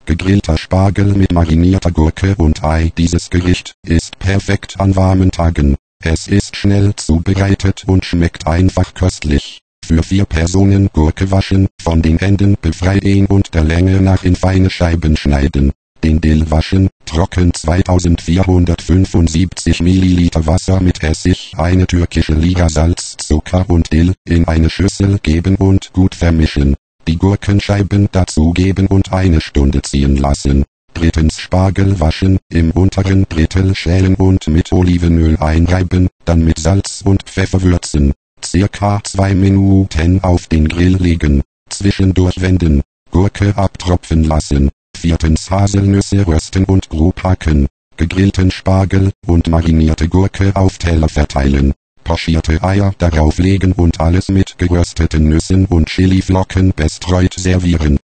Gegrillter Spargel mit marinierter Gurke und Ei. Dieses Gericht ist perfekt an warmen Tagen. Es ist schnell zubereitet und schmeckt einfach köstlich. Für 4 Personen Gurke waschen, von den Enden befreien und der Länge nach in feine Scheiben schneiden. Den Dill waschen, trocken 2475 ml Wasser mit Essig, eine türkische Liga Salz, Zucker und Dill in eine Schüssel geben und gut vermischen. Die Gurkenscheiben dazugeben und eine Stunde ziehen lassen. Drittens Spargel waschen, im unteren Drittel schälen und mit Olivenöl einreiben, dann mit Salz und Pfeffer würzen. Circa 2 Minuten auf den Grill legen. Zwischendurch wenden. Gurke abtropfen lassen. Viertens Haselnüsse rösten und grob hacken. Gegrillten Spargel und marinierte Gurke auf Teller verteilen. Pochierte Eier darauf legen und alles mit gerösteten Nüssen und Chiliflocken bestreut servieren.